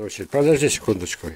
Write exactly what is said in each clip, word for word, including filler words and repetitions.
Очередь. Подожди секундочку.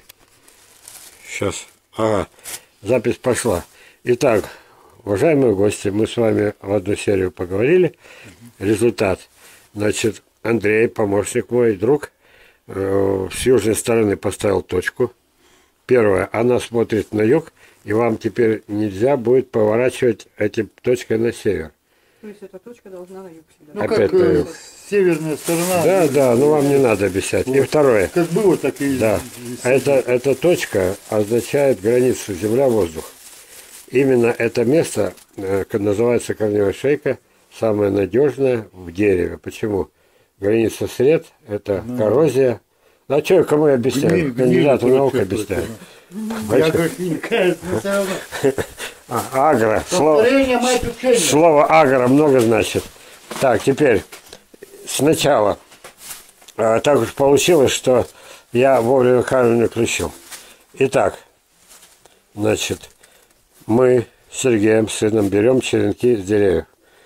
Сейчас. Ага. Запись пошла. Итак, уважаемые гости, мы с вами в одну серию поговорили. Результат. Значит, Андрей, помощник мой, друг, э, с южной стороны поставил точку. Первое. Она смотрит на юг, и вам теперь нельзя будет поворачивать этим точкой на север. То есть эта точка должна на юг всегда. Ну, Опять как на э, юг. северная сторона. Да, да, ну вам не надо объяснять. Вот. И второе. Как было, так и... Да. Это, эта точка означает границу земля-воздух. Именно это место э, называется корневая шейка, самое надежное в дереве. Почему? Граница сред, это ну, коррозия. Ну, а что, кому я объясняю? Кандидату наук объясняю. Я говорю, не кажется, но все равно. А, агро. Слово, слово агро много значит. Так, теперь сначала. А, так уж получилось, что я вовремя камеру не включил. Итак, значит, мы с Сергеем, сыном, берем черенки с деревьев.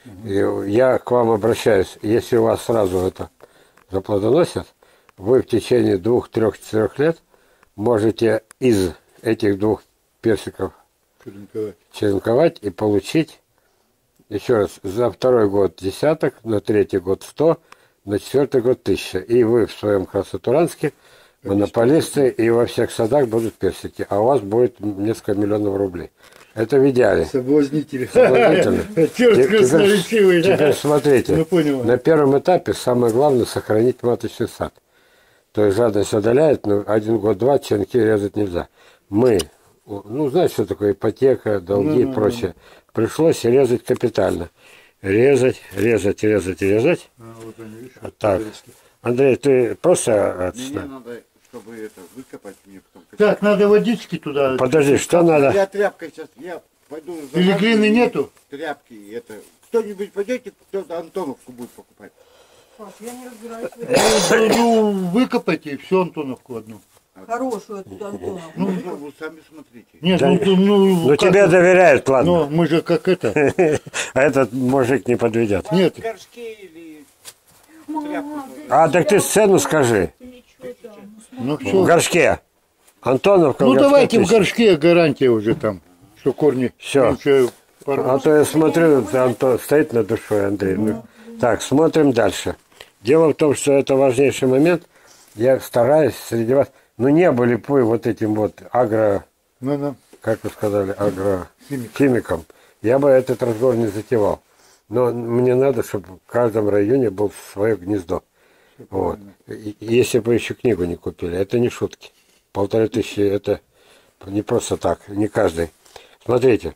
И я к вам обращаюсь. Если у вас сразу это заплодоносит, вы в течение двух, трех, четырех лет можете из этих двух персиков черенковать, черенковать и получить, еще раз, за второй год десяток, на третий год сто, на четвертый год тысяча. И вы в своем Красотуранске монополисты, и во всех садах будут персики, а у вас будет несколько миллионов рублей. Это в идеале. Соблазнители. Соблазнительно. Теперь, теперь смотрите, ну, на первом этапе самое главное сохранить маточный сад. То есть жадность одоляет, но один год, два черенки резать нельзя. Мы, ну знаете, что такое ипотека, долги ну, и прочее. Ну, пришлось резать капитально. Резать, резать, резать, резать. А, вот они, видишь, так. Андрей, ты просто... Мне надо, чтобы это выкопать. Мне потом... Так, надо водички туда. Подожди, что как надо? Я тряпкой сейчас, я пойду... Или глины нету? Тряпки, это... Кто-нибудь пойдете, кто-то Антоновку будет покупать. Я не разбираюсь. Ну, выкопайте все Антоновку одну. Хорошую оттуда Антоновку. Ну, вы сами смотрите. Нет, да, ну, ну, ну тебе доверяют, ладно. Но мы же как это. А этот мужик не подведет. Нет. Горшки или... А, так ты сцену скажи. Ну, в горшке. Антоновка. Ну, давайте в горшке, гарантия уже там, что корни... Все. А то я смотрю, Антон стоит над душой, Андрей. Ну, так, смотрим дальше. Дело в том, что это важнейший момент. Я стараюсь среди вас... Ну, не были бы вы вот этим вот агро... Ну, ну. Как вы сказали, агрохимиком. Я бы этот разговор не затевал. Но мне надо, чтобы в каждом районе было свое гнездо. Вот. И, если бы еще книгу не купили. Это не шутки. Полторы тысячи, это не просто так. Не каждый. Смотрите.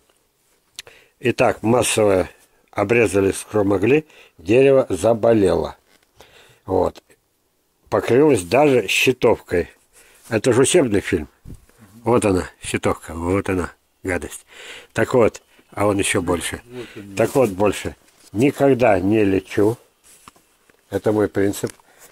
Итак, массовое обрезали, сколько могли. Дерево заболело. Вот. Покрылось даже щитовкой. Это же учебный фильм. Вот она, щитовка. Вот она, гадость. Так вот, а он еще больше. Так вот, больше. Никогда не лечу. Это мой принцип.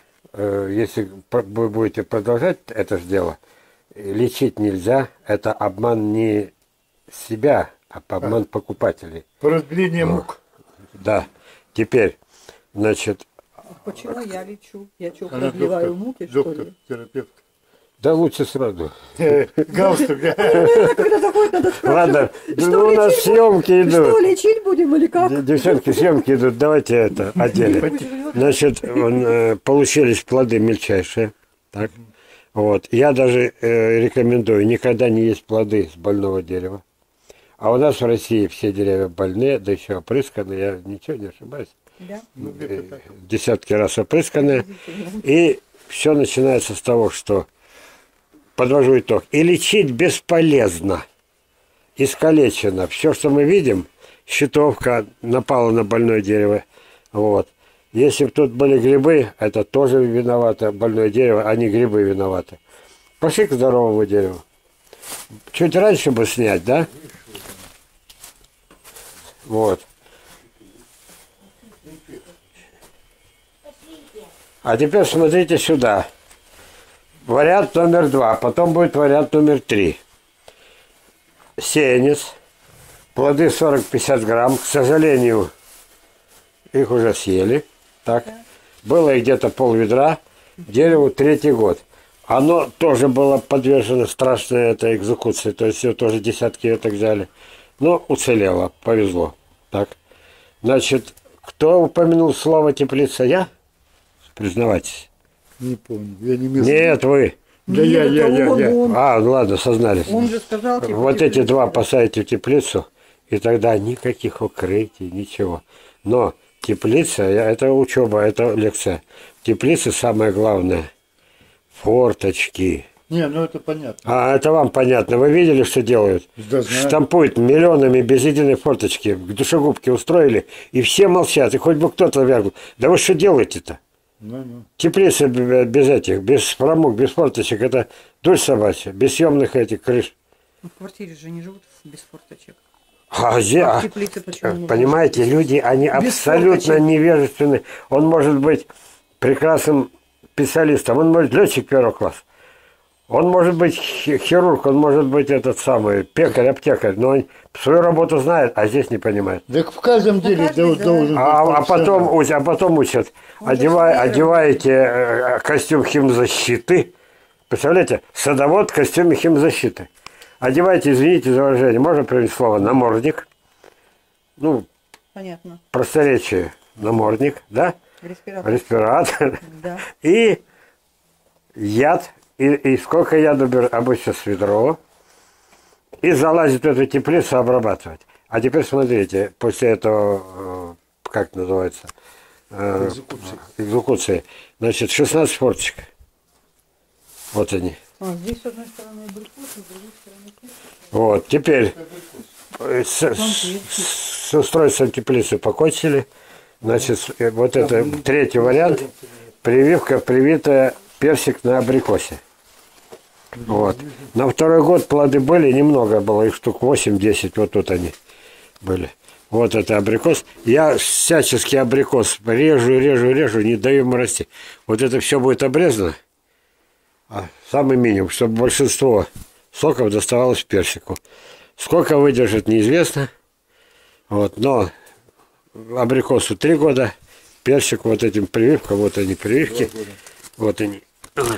Если вы будете продолжать это же дело, лечить нельзя. Это обман не себя, а обман а, покупателей. Разделение мук. Да. Теперь, значит... Почему я лечу? Я что, продлеваю муки, что ли? Терапевт. Да лучше сразу. Галстук. Когда заходит, надо спрашивать. Ладно, у нас съемки идут. Что, лечить будем или как? Девчонки, съемки идут. Давайте это отдельно. Значит, получились плоды мельчайшие. Так. Вот. Я даже рекомендую никогда не есть плоды с больного дерева. А у нас в России все деревья больные, да еще опрысканы. Я ничего не ошибаюсь. Да? Десятки раз опрысканы. И все начинается с того, что подвожу итог. И лечить бесполезно. Искалечено. Все, что мы видим, щитовка напала на больное дерево. Вот. Если бы тут были грибы, это тоже виновато. Больное дерево, а не грибы виноваты. Пошли к здоровому дереву. Чуть раньше бы снять, да? Вот. А теперь смотрите сюда. Вариант номер два. Потом будет вариант номер три. Сеянец. Плоды сорок-пятьдесят грамм. К сожалению, их уже съели. Так. Было их где-то пол ведра. Дереву третий год. Оно тоже было подвержено страшной этой экзекуции. То есть ее тоже десятки веток взяли. Но уцелело, повезло. Так. Значит, кто упомянул слово теплица? Я? Признавайтесь. Не помню, я не местный. Нет, вы. Да Нет, я, я, это я, он, я. он. А, ну ладно, сознались. Он же сказал, типа, Вот эти теплица, два да. посадите в теплицу, и тогда никаких укрытий, ничего. Но теплица, я- это учеба, это лекция. В теплице самое главное – форточки. Не, ну это понятно. А это вам понятно. Вы видели, что делают? Да знаю. Штампуют миллионами без единой форточки. Душегубки устроили, и все молчат. И хоть бы кто-то вергнул. Да вы что делаете-то? Ну, ну. Теплицы б- без этих, без промок, без форточек – это дурь собачья, без съемных этих крыш. Ну, в квартире же не живут без форточек. А, зе- А в а, теплице почему нужно? понимаете, люди, они Без абсолютно форточек. невежественны. Он может быть прекрасным специалистом, он может летчик первого класса. Он может быть хи- хирург, он может быть этот самый пекарь, аптекарь, но он свою работу знает, а здесь не понимает. Так в каждом деле каждый, дол- да. должен А, а быть потом, профессионал. уч- а потом учат, Он же одевай, своей одеваете э, костюм химзащиты. Представляете, садовод в костюме химзащиты. Одевайте, извините за выражение, можно привести слово намордник. Ну, Понятно. просторечие, намордник, да? Респиратор. Респиратор. Да. И яд. И, и сколько яду берут? Обычно с ведро. И залазит в эту теплицу обрабатывать. А теперь смотрите, после этого, э, как называется? Э, Экзекуции. Экзекуции. Значит, шестнадцать форточек. Вот они. А, здесь с одной стороны абрикос, с другой стороны кисть. Вот, теперь э, с, с- с устройством теплицы покончили. Значит, с- э, вот это третий вариант. Прививка, привитая персик на абрикосе. Вот. На второй год плоды были, немного было, их штук восемь-десять, вот тут они были. Вот это абрикос. Я всячески абрикос режу, режу, режу, не даю ему расти. Вот это все будет обрезано. А самый минимум, чтобы большинство соков доставалось персику. Сколько выдержит, неизвестно. Вот, но абрикосу три года, персик вот этим прививкам, вот они прививки. Вот они. Вот.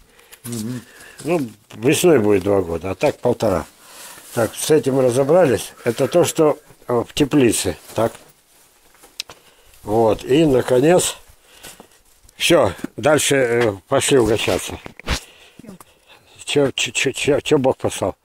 Ну, весной будет два года, а так полтора. Так, с этим мы разобрались. Это то, что э, в теплице. Так. Вот. И, наконец, все. Дальше э, пошли угощаться. Че, че, че, че, че Бог послал?